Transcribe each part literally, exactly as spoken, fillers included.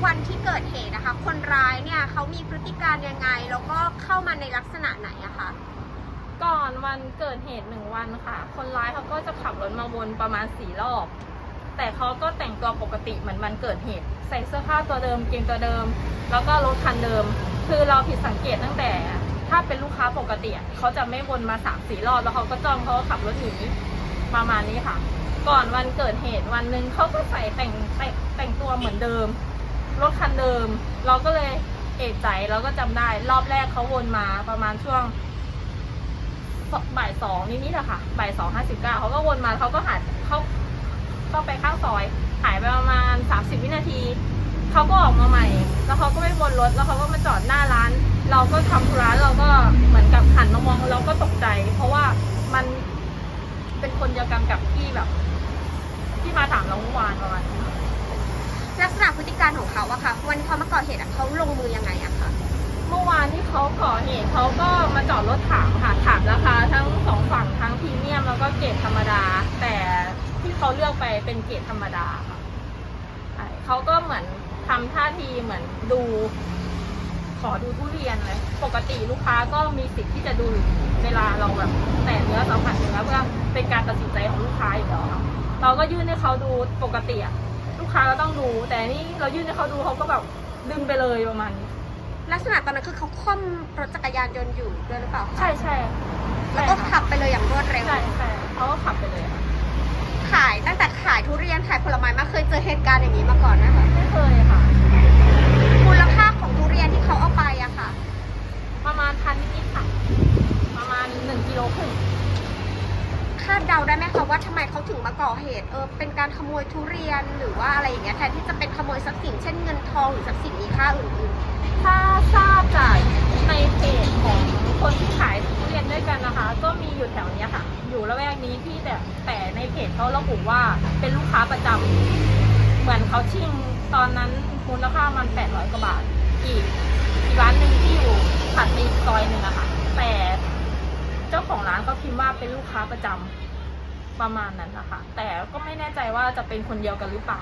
วันที่เกิดเหตุนะคะคนร้ายเนี่ยเขามีพฤติการยังไงแล้วก็เข้ามาในลักษณะไหนอะคะก่อนวันเกิดเหตุหนึ่งวันค่ะคนร้ายเขาก็จะขับรถมาวนประมาณสี่รอบแต่เขาก็แต่งตัวปกติเหมือนวันเกิดเหตุใส่เสื้อผ้าตัวเดิมเกงตัวเดิมแล้วก็รถคันเดิมคือเราผิดสังเกตตั้งแต่ถ้าเป็นลูกค้าปกติเขาจะไม่วนมาสามสี่รอบแล้วเขาก็จ้องเขาก็ขับรถหนีประมาณนี้ค่ะก่อนวันเกิดเหตุวันหนึ่งเขาก็ใส่แต่งแต่งแต่งตัวเหมือนเดิมรถคันเดิมเราก็เลยเอะใจเราก็จำได้รอบแรกเขาวนมาประมาณช่วงบ่ายสองนิดๆอะค่ะบ่ายสองห้าสิบเก้าเขาก็วนมาเขาก็หันเขาเข้าไปข้างซอยหายไปประมาณสามสิบวินาทีเขาก็ออกมาใหม่แล้วเขาก็ไม่วนรถแล้วเขาก็มาจอดหน้าร้านเราก็ทำธุระเราก็เหมือนกับหันมามองเราก็ตกใจเพราะว่ามันเป็นคนเดียวกันกับที่แบบที่มาถามเราเมื่อวานประมาณนี้ลักษณะพฤติการของเขาอะค่ะวันเขามาก่อเหตุเขาลงมือยังไงอะคะเมื่อวานที่เขาก่อเหตุเขาก็มาจอดรถถามค่ะถามราคาทั้งสองฝั่งทั้งพรีเมียมแล้วก็เกรดธรรมดาแต่ที่เขาเลือกไปเป็นเกรดธรรมดาค่ะเขาก็เหมือนทำท่าทีเหมือนดูขอดูทุเรียนเลยปกติลูกค้าก็มีสิทธิ์ที่จะดูเวลาเราแบบแต่เนื้อสัมผัสเนื้อเพื่อเป็นการตัดสินใจของลูกค้าอยู่แล้วเราก็ยื่นให้เขาดูปกติอะลูกค้าก็ต้องดูแต่นี่เรายื่นให้เขาดูเขาก็แบบดึงไปเลยประมาณนี้ลักษณะตอนนั้นคือเขาคล่อมรถจักรยานยนต์อยู่ด้วยหรือเปล่าใช่ใช่แล้วก็ขับไปเลยอย่างรวดเร็วใช่ใช่เขาก็ขับไปเลยขายตั้งแต่ขายทุเรียนขายผลไม้มาเคยเจอเหตุการณ์อย่างนี้มาก่อนไหมคะไม่เคยค่ะมูลค่าของทุเรียนที่เขาเอาไปอะค่ะประมาณพันนิดๆค่ะประมาณหนึ่งกิโลครึ่งคาดเดาได้ไหมคะว่าทำไมเขาถึงมาก่อเหตุเออเป็นการขโมยทุเรียนหรือว่าอะไรอย่างเงี้ยแทนที่จะเป็นขโมยทรัพย์สินเช่นเงินทองหรือทรัพย์สินมีค่าอื่นๆถ้าทราบจากในเพจของคนที่ขายทุเรียนด้วยกันนะคะก็มีอยู่แถวนี้ค่ะอยู่ละแวกนี้ที่แต่แต่ในเพจเขาระบุว่าเป็นลูกค้าประจำเหมือนเขาชิ่งตอนนั้นมูลค่ามันแปดร้อยกว่าบาทอีกอีกร้านหนึ่งที่อยู่ถัดไปอีกซอยหนึ่งอะค่ะแต่เจ้าของร้านเขาพิมพ์ว่าเป็นลูกค้าประจำประมาณนั้นนะคะแต่ก็ไม่แน่ใจว่าจะเป็นคนเดียวกันหรือเปล่า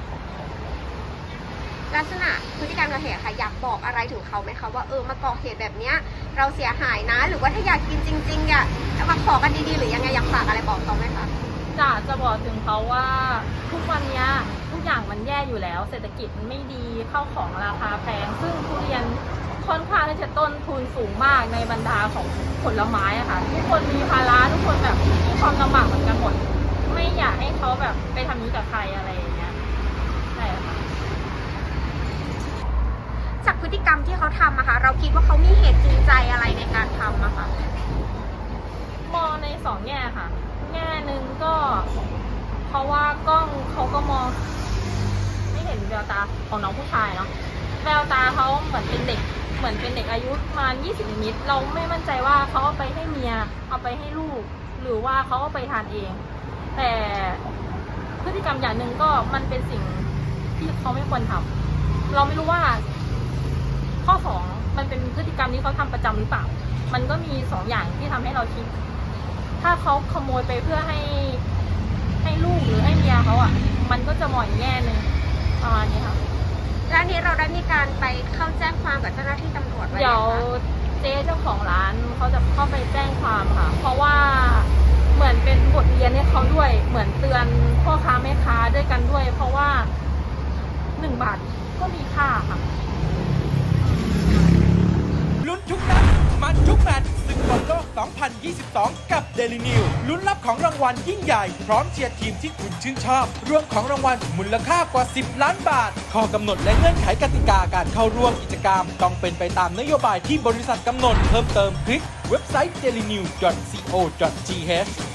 ลักษณะพฤติกรรมก่อเหตุค่ะอยากบอกอะไรถึงเขาไหมคะว่าเออมาก่อเหตุแบบเนี้ยเราเสียหายนะหรือว่าถ้าอยากกินจริงๆอยากมาขอกันดีๆหรือยังไงอยากฝากอะไรบอกเขาไหมคะจะจะบอกถึงเขาว่าทุกวันนี้ทุกอย่างมันแย่อยู่แล้วเศรษฐกิจมันไม่ดีเข้าของราคาแพงซึ่งทุเรียนค่อนข้างที่จะต้นทุนสูงมากในบรรดาของผลไม้อะค่ะทุกคนมีภาระทุกคนแบบมีความลำบากเหมือนกันหมดไม่อยากให้เขาแบบไปทำนี้กับใครอะไรอย่างเงี้ยใช่ค่ะจากพฤติกรรมที่เขาทำอะค่ะเราคิดว่าเขามีเหตุจูงใจอะไรในการทำอะค่ะมองในสองแง่ค่ะแง่หนึ่งก็เพราะว่ากล้องเขาก็มองไม่เห็นแววตาของน้องผู้ชายเนาะแววตาเขาเหมือนเป็นเด็กเหมือนเป็นเด็กอายุประมาณยี่สิบนิดเราไม่มั่นใจว่าเขาเอาไปให้เมียเอาไปให้ลูกหรือว่าเขาเอาไปทานเองแต่พฤติกรรมอย่างหนึ่งก็มันเป็นสิ่งที่เขาไม่ควรทำเราไม่รู้ว่าข้อสองมันเป็นพฤติกรรมที่เขาทำประจำหรือเปล่ามันก็มีสองอย่างที่ทำให้เราคิดถ้าเขาขโมยไปเพื่อให้ให้ลูกหรือให้เมียเขาอ่ะมันก็จะมองอีกแง่หนึ่งประมาณนี้ค่ะร้านนี้เราได้มีการไปเข้าแจ้งความกับเจ้าหน้าที่ตำรวจไว้เดี๋ยวเจ๊เจ้าของร้านเขาจะเข้าไปแจ้งความค่ะเพราะว่าเหมือนเป็นบทเรียนให้เขาด้วยเหมือนเตือนพ่อค้าแม่ค้าด้วยกันด้วยเพราะว่าหนึ่งบาทก็มีค่าค่ะลุ้นทุกนัดมันทุกแมตช์ศึกบอลโลก สองพันยี่สิบสอง กับ Daily News ลุ้นรับของรางวัลยิ่งใหญ่พร้อมเชียร์ทีมที่คุณชื่นชอบรวมของรางวัลมูลค่ากว่าสิบล้านบาทข้อกำหนดและเงื่อนไขกติกาการเข้าร่วมกิจกรรมต้องเป็นไปตามนโยบายที่บริษัทกำหนดเพิ่มเติมคลิกเว็บไซต์ เดลินิวส์ ดอท ซี โอ ดอท ที เอช